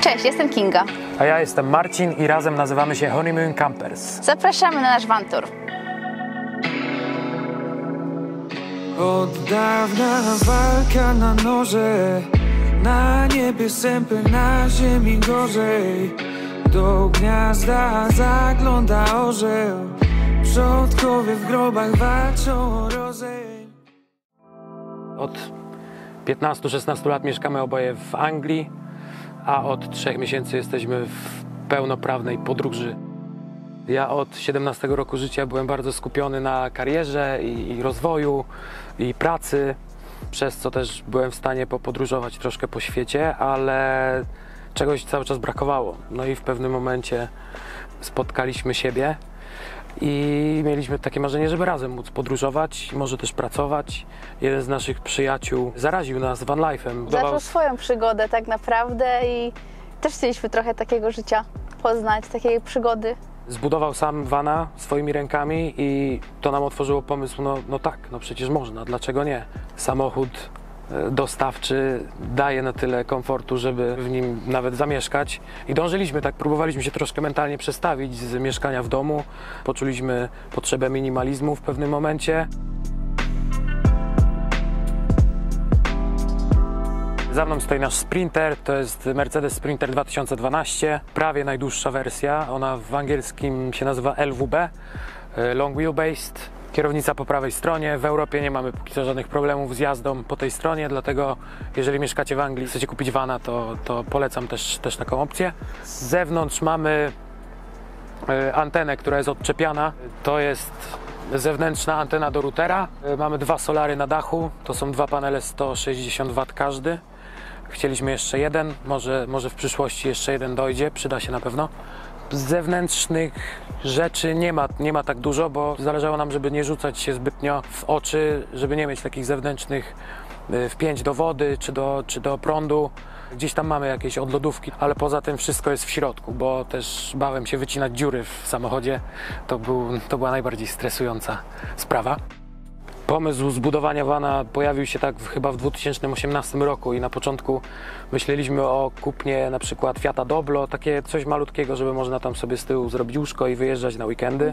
Cześć, jestem Kinga. A ja jestem Marcin i razem nazywamy się Honeymoon Campers. Zapraszamy na nasz van tour. Od dawna walka na noże, na niebie sępy, na ziemi gorzej. Do gniazda zagląda orzeł, przodkowie w grobach walczą o rozejm. Od 15-16 lat mieszkamy oboje w Anglii, a od 3 miesięcy jesteśmy w pełnoprawnej podróży. Ja od 17 roku życia byłem bardzo skupiony na karierze i rozwoju i pracy, przez co też byłem w stanie popodróżować troszkę po świecie, ale czegoś cały czas brakowało. No i w pewnym momencie spotkaliśmy siebie i mieliśmy takie marzenie, żeby razem móc podróżować, może też pracować. Jeden z naszych przyjaciół zaraził nas van life'em. Zaczął swoją przygodę tak naprawdę i też chcieliśmy trochę takiego życia poznać, takiej przygody. Zbudował sam vana swoimi rękami i to nam otworzyło pomysł, no tak, no przecież można, dlaczego nie? Samochód dostawczy daje na tyle komfortu, żeby w nim nawet zamieszkać i dążyliśmy, tak próbowaliśmy się troszkę mentalnie przestawić z mieszkania w domu, poczuliśmy potrzebę minimalizmu w pewnym momencie. Za mną stoi nasz Sprinter, to jest Mercedes Sprinter 2012, prawie najdłuższa wersja, ona w angielskim się nazywa LWB, Long Wheelbase. Kierownica po prawej stronie, w Europie nie mamy póki co żadnych problemów z jazdą po tej stronie, dlatego jeżeli mieszkacie w Anglii, chcecie kupić vana, to polecam też taką opcję. Z zewnątrz mamy antenę, która jest odczepiana, to jest zewnętrzna antena do routera. Mamy 2 solary na dachu, to są 2 panele 160 W każdy. Chcieliśmy jeszcze jeden, może w przyszłości jeszcze jeden dojdzie, przyda się na pewno. Z zewnętrznych rzeczy nie ma tak dużo, bo zależało nam, żeby nie rzucać się zbytnio w oczy, żeby nie mieć takich zewnętrznych wpięć do wody czy do prądu. Gdzieś tam mamy jakieś odlodówki, ale poza tym wszystko jest w środku, bo też bałem się wycinać dziury w samochodzie. To była najbardziej stresująca sprawa. Pomysł zbudowania vana pojawił się tak chyba w 2018 roku i na początku myśleliśmy o kupnie na przykład Fiata Doblo, takie coś malutkiego, żeby można tam sobie z tyłu zrobić łóżko i wyjeżdżać na weekendy.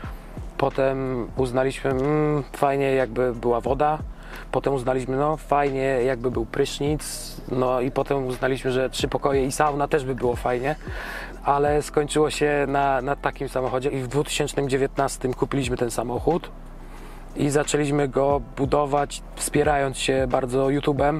Potem uznaliśmy, fajnie jakby była woda. Potem uznaliśmy, no fajnie jakby był prysznic. No i potem uznaliśmy, że 3 pokoje i sauna też by było fajnie. Ale skończyło się na takim samochodzie i w 2019 kupiliśmy ten samochód. I zaczęliśmy go budować, wspierając się bardzo YouTube'em.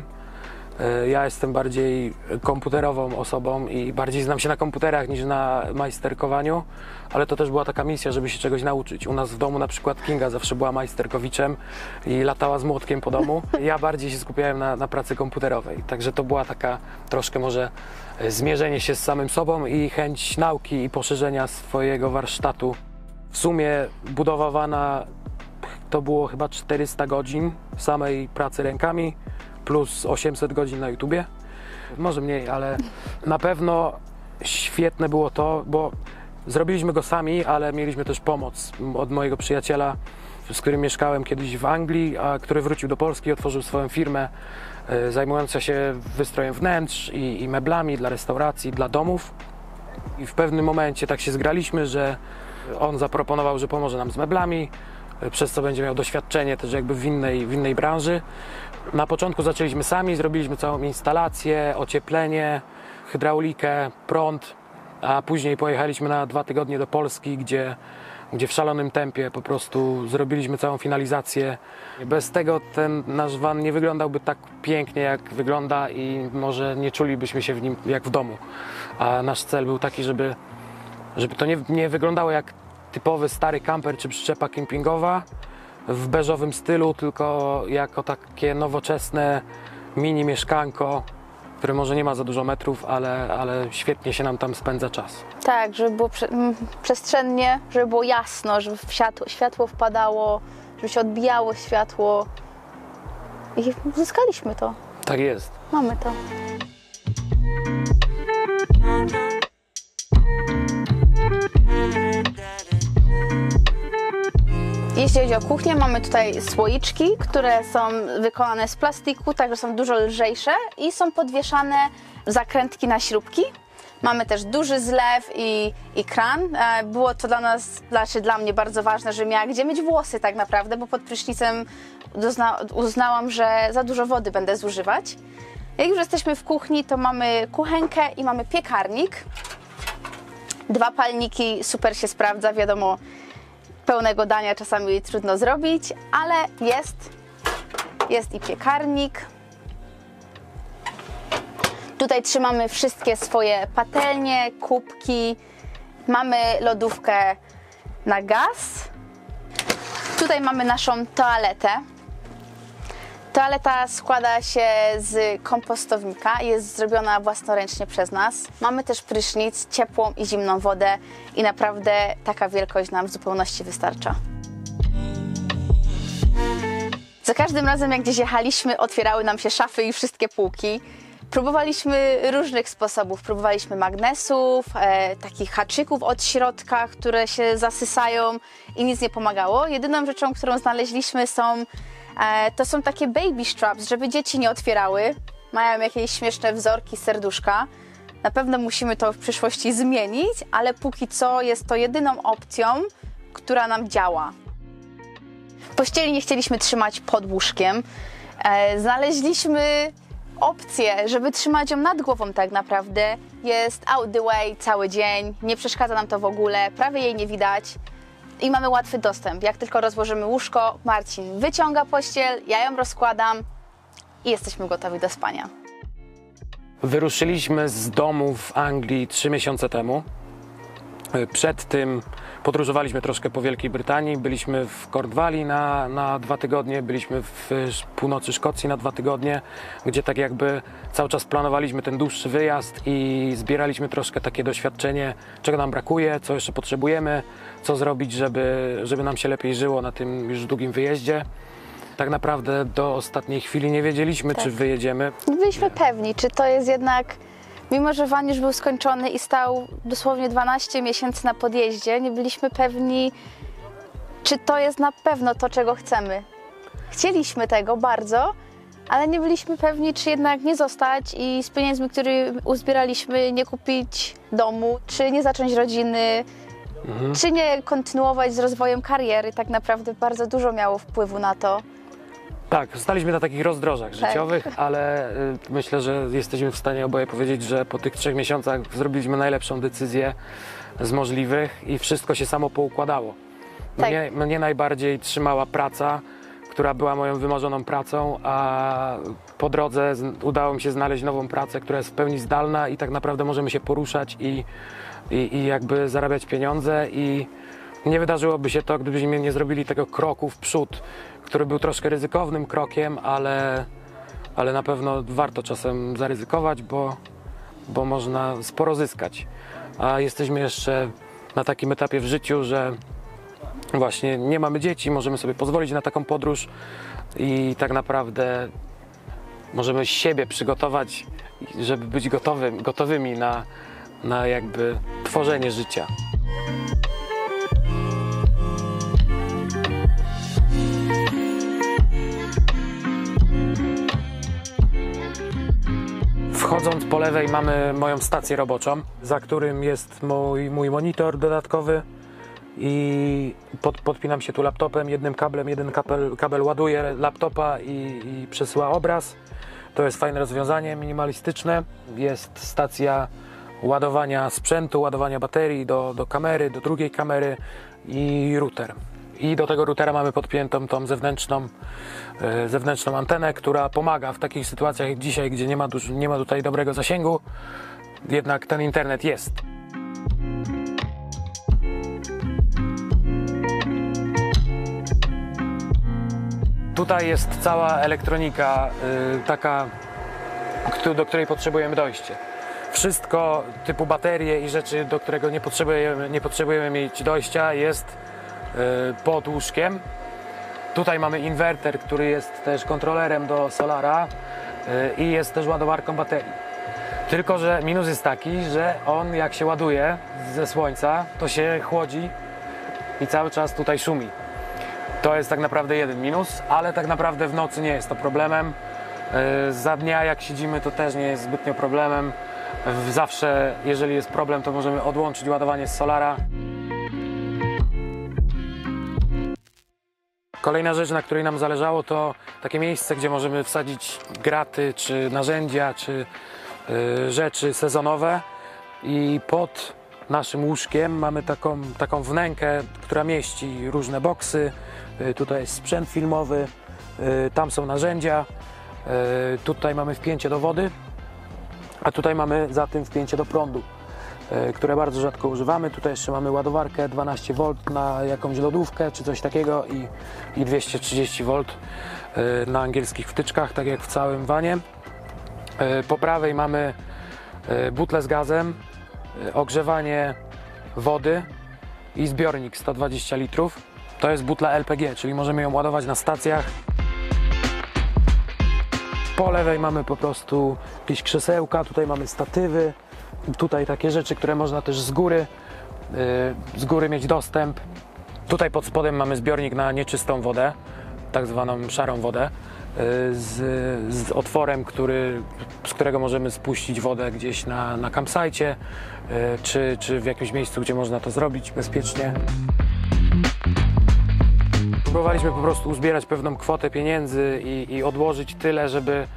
Ja jestem bardziej komputerową osobą i bardziej znam się na komputerach niż na majsterkowaniu, ale to też była taka misja, żeby się czegoś nauczyć. U nas w domu na przykład Kinga zawsze była majsterkowiczem i latała z młotkiem po domu. Ja bardziej się skupiałem na pracy komputerowej, także to była taka troszkę może zmierzenie się z samym sobą i chęć nauki i poszerzenia swojego warsztatu. W sumie budowa vana to było chyba 400 godzin samej pracy rękami, plus 800 godzin na YouTubie. Może mniej, ale na pewno świetne było to, bo zrobiliśmy go sami, ale mieliśmy też pomoc od mojego przyjaciela, z którym mieszkałem kiedyś w Anglii, a który wrócił do Polski i otworzył swoją firmę zajmującą się wystrojem wnętrz i meblami dla restauracji, dla domów. I w pewnym momencie tak się zgraliśmy, że on zaproponował, że pomoże nam z meblami, przez co będzie miał doświadczenie też jakby w innej branży. Na początku zaczęliśmy sami, zrobiliśmy całą instalację, ocieplenie, hydraulikę, prąd, a później pojechaliśmy na 2 tygodnie do Polski, gdzie w szalonym tempie po prostu zrobiliśmy całą finalizację. Bez tego ten nasz van nie wyglądałby tak pięknie, jak wygląda i może nie czulibyśmy się w nim jak w domu. A nasz cel był taki, żeby to nie wyglądało jak typowy stary kamper czy przyczepa kempingowa w beżowym stylu, tylko jako takie nowoczesne mini mieszkanko, które może nie ma za dużo metrów, ale świetnie się nam tam spędza czas. Tak, żeby było przestrzennie, żeby było jasno, żeby światło wpadało, żeby się odbijało światło i uzyskaliśmy to. Tak jest. Mamy to. Jeśli chodzi o kuchnię, mamy tutaj słoiczki, które są wykonane z plastiku, także są dużo lżejsze i są podwieszane zakrętki na śrubki. Mamy też duży zlew i kran. Było to dla mnie bardzo ważne, że miała gdzie myć włosy tak naprawdę, bo pod prysznicem uznałam, że za dużo wody będę zużywać. Jak już jesteśmy w kuchni, to mamy kuchenkę i mamy piekarnik. 2 palniki, super się sprawdza, wiadomo, pełnego dania czasami trudno zrobić, ale jest i piekarnik. Tutaj trzymamy wszystkie swoje patelnie, kubki. Mamy lodówkę na gaz. Tutaj mamy naszą toaletę. Toaleta składa się z kompostownika, jest zrobiona własnoręcznie przez nas. Mamy też prysznic, ciepłą i zimną wodę i naprawdę taka wielkość nam w zupełności wystarcza. Za każdym razem, jak gdzieś jechaliśmy, otwierały nam się szafy i wszystkie półki. Próbowaliśmy różnych sposobów. Próbowaliśmy magnesów, takich haczyków od środka, które się zasysają i nic nie pomagało. Jedyną rzeczą, którą znaleźliśmy to są takie baby straps, żeby dzieci nie otwierały. Mają jakieś śmieszne wzorki serduszka. Na pewno musimy to w przyszłości zmienić, ale póki co jest to jedyną opcją, która nam działa. Pościeli nie chcieliśmy trzymać pod łóżkiem. Znaleźliśmy opcję, żeby trzymać ją nad głową tak naprawdę. Jest out the way cały dzień, nie przeszkadza nam to w ogóle, prawie jej nie widać i mamy łatwy dostęp. Jak tylko rozłożymy łóżko, Marcin wyciąga pościel, ja ją rozkładam i jesteśmy gotowi do spania. Wyruszyliśmy z domu w Anglii 3 miesiące temu. Przed tym podróżowaliśmy troszkę po Wielkiej Brytanii, byliśmy w Cornwalli na 2 tygodnie, byliśmy w północy Szkocji na 2 tygodnie, gdzie tak jakby cały czas planowaliśmy ten dłuższy wyjazd i zbieraliśmy troszkę takie doświadczenie, czego nam brakuje, co jeszcze potrzebujemy, co zrobić, żeby nam się lepiej żyło na tym już długim wyjeździe. Tak naprawdę do ostatniej chwili nie wiedzieliśmy, czy wyjedziemy. Nie byliśmy pewni, czy to jest jednak... Mimo że van już był skończony i stał dosłownie 12 miesięcy na podjeździe, nie byliśmy pewni, czy to jest na pewno to, czego chcemy. Chcieliśmy tego bardzo, ale nie byliśmy pewni, czy jednak nie zostać i z pieniędzmi, które uzbieraliśmy, nie kupić domu, czy nie zacząć rodziny, czy nie kontynuować z rozwojem kariery. Tak naprawdę bardzo dużo miało wpływu na to. Tak, staliśmy na takich rozdrożach życiowych, ale myślę, że jesteśmy w stanie oboje powiedzieć, że po tych 3 miesiącach zrobiliśmy najlepszą decyzję z możliwych i wszystko się samo poukładało. Tak. Mnie najbardziej trzymała praca, która była moją wymarzoną pracą, a po drodze udało mi się znaleźć nową pracę, która jest w pełni zdalna i tak naprawdę możemy się poruszać i jakby zarabiać pieniądze i nie wydarzyłoby się to, gdybyśmy nie zrobili tego kroku w przód, który był troszkę ryzykownym krokiem, ale na pewno warto czasem zaryzykować, bo można sporo zyskać. A jesteśmy jeszcze na takim etapie w życiu, że właśnie nie mamy dzieci, możemy sobie pozwolić na taką podróż i tak naprawdę możemy siebie przygotować, żeby być gotowymi na jakby tworzenie życia. Wchodząc po lewej mamy moją stację roboczą, za którym jest mój monitor dodatkowy i podpinam się tu laptopem, jednym kablem, jeden kabel ładuje laptopa i przesyła obraz. To jest fajne rozwiązanie, minimalistyczne. Jest stacja ładowania sprzętu, ładowania baterii do kamery, do drugiej kamery i router. I do tego routera mamy podpiętą tą zewnętrzną antenę, która pomaga w takich sytuacjach jak dzisiaj, gdzie nie ma tutaj dobrego zasięgu, jednak ten internet jest. Tutaj jest cała elektronika taka, do której potrzebujemy dojście. Wszystko typu baterie i rzeczy, do którego nie potrzebujemy mieć dojścia, jest pod łóżkiem. Tutaj mamy inwerter, który jest też kontrolerem do solara i jest też ładowarką baterii. Tylko że minus jest taki, że on jak się ładuje ze słońca, to się chłodzi i cały czas tutaj szumi. To jest tak naprawdę jeden minus, ale tak naprawdę w nocy nie jest to problemem. Za dnia jak siedzimy, to też nie jest zbytnio problemem, Zawsze, jeżeli jest problem, to możemy odłączyć ładowanie z solara. Kolejna rzecz, na której nam zależało, to takie miejsce, gdzie możemy wsadzić graty, czy narzędzia, czy rzeczy sezonowe. I pod naszym łóżkiem mamy taką wnękę, która mieści różne boksy. Tutaj jest sprzęt filmowy, tam są narzędzia, tutaj mamy wpięcie do wody, a tutaj mamy za tym wpięcie do prądu, które bardzo rzadko używamy. Tutaj jeszcze mamy ładowarkę 12V na jakąś lodówkę czy coś takiego i 230V na angielskich wtyczkach, tak jak w całym vanie. Po prawej mamy butlę z gazem, ogrzewanie wody i zbiornik 120 litrów. To jest butla LPG, czyli możemy ją ładować na stacjach. Po lewej mamy po prostu jakieś krzesełka, tutaj mamy statywy, tutaj takie rzeczy, które można też z góry mieć dostęp. Tutaj pod spodem mamy zbiornik na nieczystą wodę, tak zwaną szarą wodę, z otworem, z którego możemy spuścić wodę gdzieś na campsite, czy w jakimś miejscu, gdzie można to zrobić bezpiecznie. Próbowaliśmy po prostu uzbierać pewną kwotę pieniędzy i odłożyć tyle,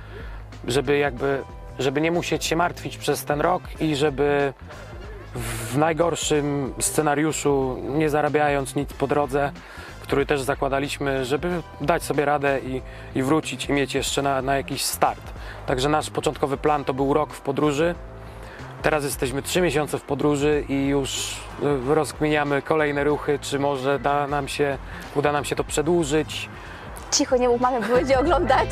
żeby nie musieć się martwić przez ten rok i żeby w najgorszym scenariuszu, nie zarabiając nic po drodze, który też zakładaliśmy, żeby dać sobie radę i wrócić i mieć jeszcze na jakiś start. Także nasz początkowy plan to był rok w podróży. Teraz jesteśmy 3 miesiące w podróży i już rozkminiamy kolejne ruchy, czy może uda nam się to przedłużyć. Cicho, nie mów mamie, bo będzie oglądać.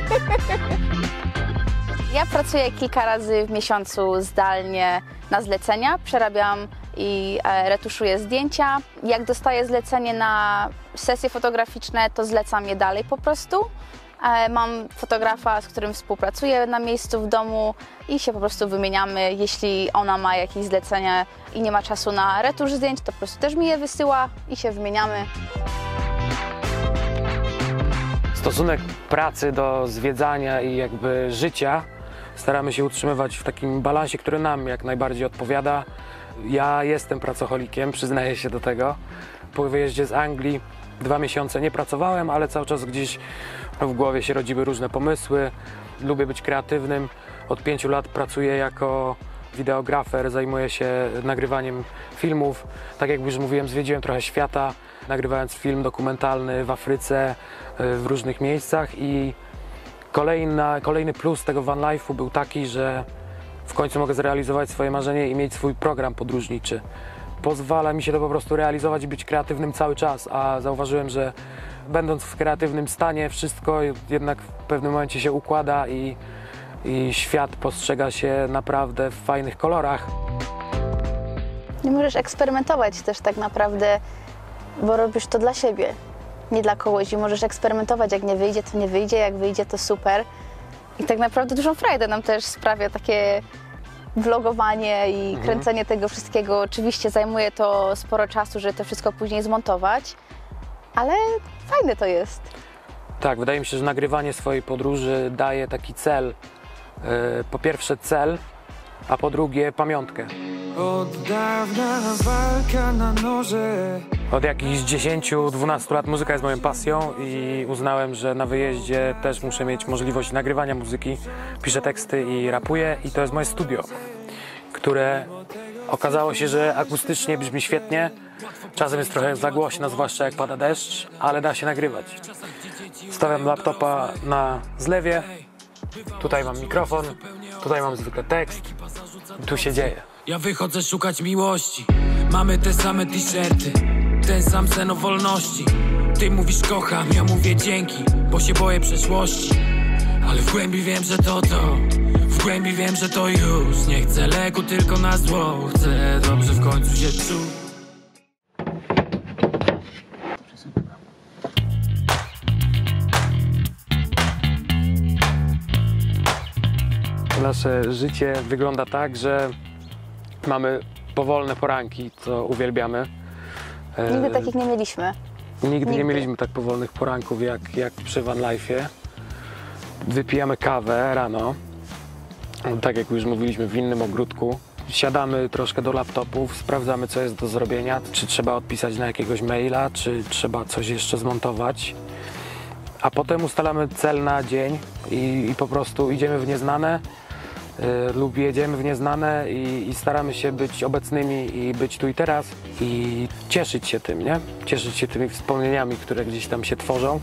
Ja pracuję kilka razy w miesiącu zdalnie na zlecenia, przerabiam i retuszuję zdjęcia. Jak dostaję zlecenie na sesje fotograficzne, to zlecam je dalej po prostu. Mam fotografa, z którym współpracuję na miejscu w domu i się po prostu wymieniamy. Jeśli ona ma jakieś zlecenie i nie ma czasu na retusz zdjęć, to po prostu też mi je wysyła i się wymieniamy. Stosunek pracy do zwiedzania i jakby życia staramy się utrzymywać w takim balansie, który nam jak najbardziej odpowiada. Ja jestem pracocholikiem, przyznaję się do tego. Po wyjeździe z Anglii 2 miesiące nie pracowałem, ale cały czas gdzieś w głowie się rodziły różne pomysły. Lubię być kreatywnym. Od 5 lat pracuję jako wideografer, zajmuję się nagrywaniem filmów. Tak jak już mówiłem, zwiedziłem trochę świata, nagrywając film dokumentalny w Afryce, w różnych miejscach i kolejny plus tego van life'u był taki, że w końcu mogę zrealizować swoje marzenie i mieć swój program podróżniczy. Pozwala mi się to po prostu realizować i być kreatywnym cały czas, a zauważyłem, że będąc w kreatywnym stanie wszystko jednak w pewnym momencie się układa i świat postrzega się naprawdę w fajnych kolorach. Nie możesz eksperymentować też tak naprawdę, bo robisz to dla siebie, nie dla kogoś i możesz eksperymentować. Jak nie wyjdzie, to nie wyjdzie, jak wyjdzie, to super. I tak naprawdę dużą frajdę nam też sprawia takie vlogowanie i kręcenie tego wszystkiego. Oczywiście zajmuje to sporo czasu, żeby to wszystko później zmontować, ale fajne to jest. Tak, wydaje mi się, że nagrywanie swojej podróży daje taki cel. Po pierwsze cel, a po drugie pamiątkę. Od dawna walka na noże. Od jakichś 10-12 lat muzyka jest moją pasją i uznałem, że na wyjeździe też muszę mieć możliwość nagrywania muzyki. Piszę teksty i rapuję i to jest moje studio, które okazało się, że akustycznie brzmi świetnie. Czasem jest trochę za głośno, zwłaszcza jak pada deszcz, ale da się nagrywać. Stawiam laptopa na zlewie, tutaj mam mikrofon, tutaj mam zwykle tekst i tu się dzieje. Ja wychodzę szukać miłości. Mamy te same t-shirty, ten sam sen o wolności. Ty mówisz kocham, ja mówię dzięki, bo się boję przeszłości. Ale w głębi wiem, że to w głębi wiem, że to już. Nie chcę leku, tylko na zło. Chcę dobrze w końcu się czuć. Nasze życie wygląda tak, że mamy powolne poranki, co uwielbiamy. Nigdy takich nie mieliśmy. Nigdy nie mieliśmy tak powolnych poranków jak przy van life'ie. Wypijamy kawę rano, Tak jak już mówiliśmy, w innym ogródku. Siadamy troszkę do laptopów, sprawdzamy, co jest do zrobienia, czy trzeba odpisać na jakiegoś maila, czy trzeba coś jeszcze zmontować. A potem ustalamy cel na dzień i po prostu idziemy w nieznane lub jedziemy w nieznane i staramy się być obecnymi i być tu i teraz i cieszyć się tym, nie? Cieszyć się tymi wspomnieniami, które gdzieś tam się tworzą.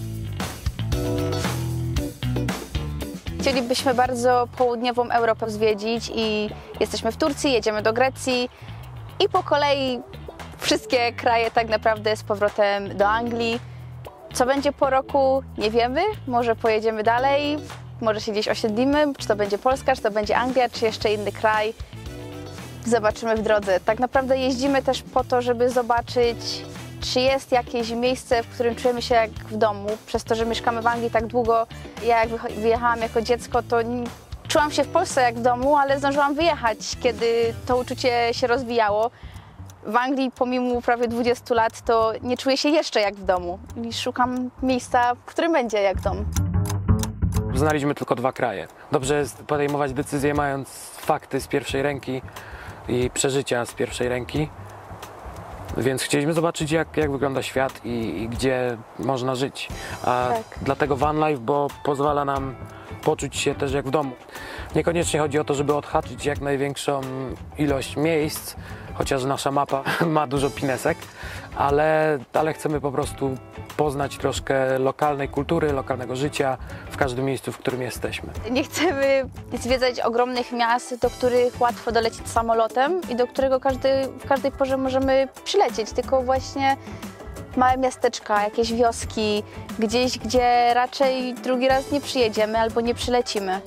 Chcielibyśmy bardzo południową Europę zwiedzić i jesteśmy w Turcji, jedziemy do Grecji i po kolei wszystkie kraje tak naprawdę z powrotem do Anglii. Co będzie po roku, nie wiemy, może pojedziemy dalej, może się gdzieś osiedlimy, czy to będzie Polska, czy to będzie Anglia, czy jeszcze inny kraj. Zobaczymy w drodze. Tak naprawdę jeździmy też po to, żeby zobaczyć, czy jest jakieś miejsce, w którym czujemy się jak w domu. Przez to, że mieszkamy w Anglii tak długo, ja jak wyjechałam jako dziecko, to czułam się w Polsce jak w domu, ale zdążyłam wyjechać, kiedy to uczucie się rozwijało. W Anglii pomimo prawie 20 lat to nie czuję się jeszcze jak w domu i szukam miejsca, w którym będzie jak dom. Znaliśmy tylko 2 kraje. Dobrze jest podejmować decyzje, mając fakty z pierwszej ręki i przeżycia z pierwszej ręki. Więc chcieliśmy zobaczyć, jak wygląda świat i gdzie można żyć. A dlatego van life, bo pozwala nam poczuć się też jak w domu. Niekoniecznie chodzi o to, żeby odhaczyć jak największą ilość miejsc, chociaż nasza mapa ma dużo pinesek, ale chcemy po prostu poznać troszkę lokalnej kultury, lokalnego życia w każdym miejscu, w którym jesteśmy. Nie chcemy zwiedzać ogromnych miast, do których łatwo dolecieć samolotem i do którego w każdej porze możemy przylecieć, tylko właśnie małe miasteczka, jakieś wioski, gdzieś, gdzie raczej drugi raz nie przyjedziemy albo nie przylecimy.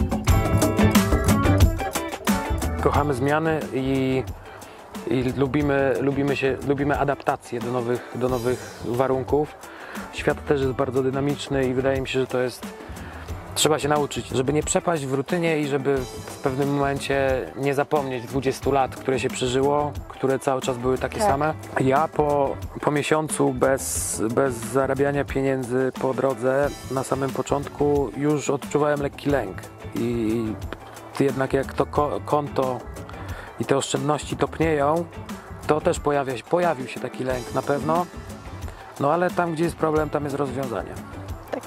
Kochamy zmiany i lubimy adaptacje do nowych warunków. Świat też jest bardzo dynamiczny i wydaje mi się, że to jest... Trzeba się nauczyć, żeby nie przepaść w rutynie i żeby w pewnym momencie nie zapomnieć 20 lat, które się przeżyło, które cały czas były takie same. Ja po miesiącu bez zarabiania pieniędzy po drodze, na samym początku już odczuwałem lekki lęk. I jednak jak to konto i te oszczędności topnieją, to też pojawił się taki lęk na pewno. No ale tam, gdzie jest problem, tam jest rozwiązanie. Tak.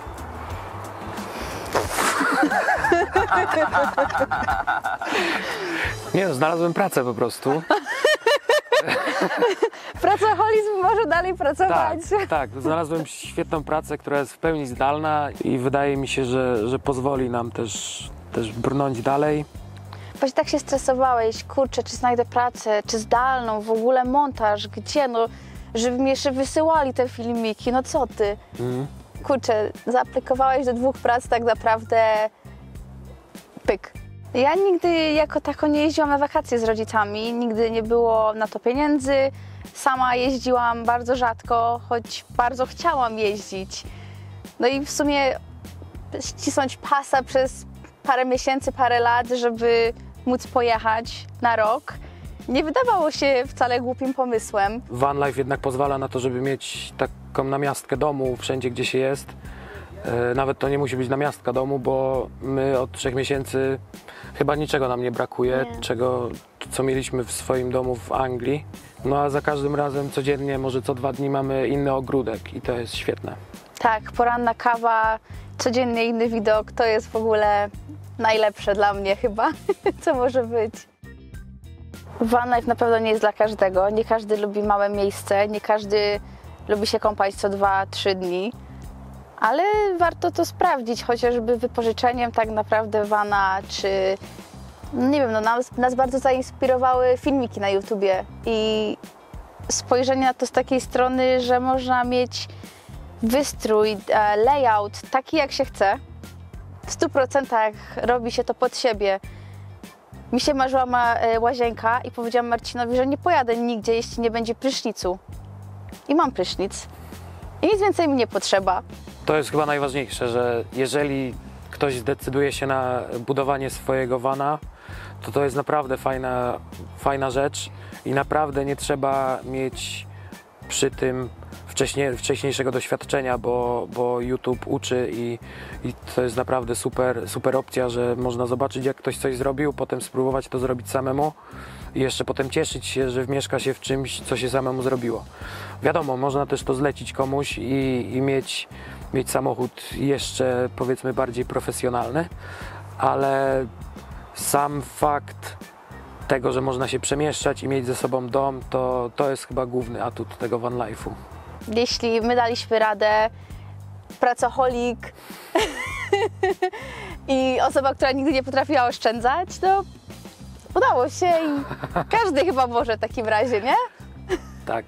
Nie no, znalazłem pracę po prostu. Pracoholizm może dalej pracować. Tak, znalazłem świetną pracę, która jest w pełni zdalna i wydaje mi się, że pozwoli nam też brnąć dalej. Właśnie tak się stresowałeś, kurczę, czy znajdę pracę, czy zdalną, w ogóle montaż, gdzie, no, żeby mi jeszcze wysyłali te filmiki, no co ty? Kurczę, zaaplikowałeś do 2 prac tak naprawdę pyk. Ja nigdy jako tako nie jeździłam na wakacje z rodzicami, nigdy nie było na to pieniędzy. Sama jeździłam bardzo rzadko, choć bardzo chciałam jeździć. No i w sumie ścisnąć pasa przez parę miesięcy, parę lat, żeby móc pojechać na rok, nie wydawało się wcale głupim pomysłem. Van life jednak pozwala na to, żeby mieć taką namiastkę domu wszędzie, gdzie się jest. Nawet to nie musi być namiastka domu, bo my od 3 miesięcy chyba niczego nam nie brakuje, co mieliśmy w swoim domu w Anglii. No a za każdym razem codziennie, może co 2 dni mamy inny ogródek i to jest świetne. Tak, poranna kawa, codziennie inny widok, to jest w ogóle najlepsze dla mnie chyba, co może być. Van life na pewno nie jest dla każdego, nie każdy lubi małe miejsce, nie każdy lubi się kąpać co 2-3 dni, ale warto to sprawdzić, chociażby wypożyczeniem tak naprawdę vana, czy nie wiem, no nas bardzo zainspirowały filmiki na YouTubie i spojrzenie na to z takiej strony, że można mieć wystrój, layout taki jak się chce. W 100% robi się to pod siebie. Mi się marzyła łazienka i powiedziałam Marcinowi, że nie pojadę nigdzie, jeśli nie będzie prysznicu. I mam prysznic. I nic więcej mi nie potrzeba. To jest chyba najważniejsze, że jeżeli ktoś zdecyduje się na budowanie swojego vana, to jest naprawdę fajna rzecz i naprawdę nie trzeba mieć przy tym wcześniejszego doświadczenia, bo YouTube uczy i to jest naprawdę super opcja, że można zobaczyć, jak ktoś coś zrobił, potem spróbować to zrobić samemu i jeszcze potem cieszyć się, że wmieszka się w czymś, co się samemu zrobiło. Wiadomo, można też to zlecić komuś i mieć samochód jeszcze, powiedzmy, bardziej profesjonalny, ale sam fakt tego, że można się przemieszczać i mieć ze sobą dom, to jest chyba główny atut tego van life'u. Jeśli my daliśmy radę, pracoholik i osoba, która nigdy nie potrafiła oszczędzać, to udało się i każdy chyba może w takim razie, nie? Tak.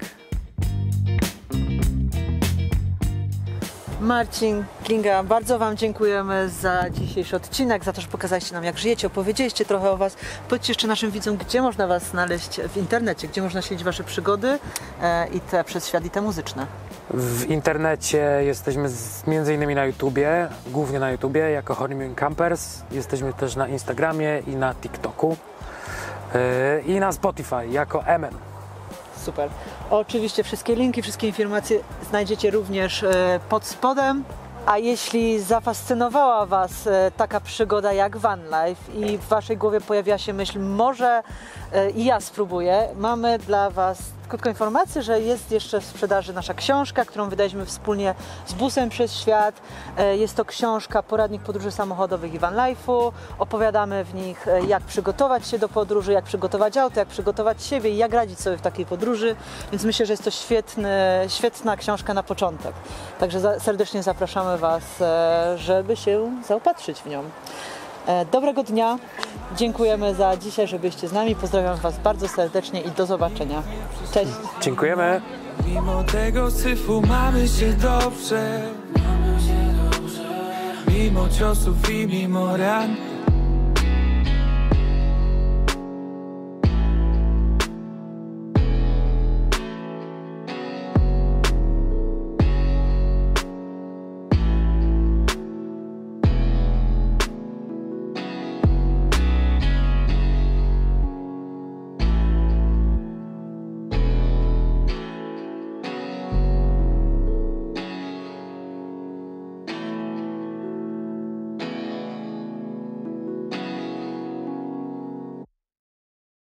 Marcin, Kinga, bardzo Wam dziękujemy za dzisiejszy odcinek, za to, że pokazaliście nam, jak żyjecie, opowiedzieliście trochę o Was. Powiedzcie jeszcze naszym widzom, gdzie można Was znaleźć w internecie, gdzie można śledzić Wasze przygody i te przez świat, i te muzyczne. W internecie jesteśmy między innymi na YouTubie, głównie na YouTubie jako Honeymoon Campers. Jesteśmy też na Instagramie i na TikToku i na Spotify jako MM. Super. Oczywiście wszystkie linki, wszystkie informacje znajdziecie również pod spodem. A jeśli zafascynowała Was taka przygoda jak van life i w Waszej głowie pojawiła się myśl, może i ja spróbuję, mamy dla Was krótką informację, że jest jeszcze w sprzedaży nasza książka, którą wydaliśmy wspólnie z Busem przez Świat. Jest to książka Poradnik podróży samochodowych i van life'u. Opowiadamy w nich, jak przygotować się do podróży, jak przygotować auto, jak przygotować siebie i jak radzić sobie w takiej podróży. Więc myślę, że jest to świetna książka na początek. Także serdecznie zapraszamy Was, żeby się zaopatrzyć w nią. Dobrego dnia, dziękujemy za dzisiaj, że byliście z nami, pozdrawiam Was bardzo serdecznie i do zobaczenia. Cześć! Dziękujemy! Mimo tego syfu mamy się dobrze. Mimo ciosów i mimo ran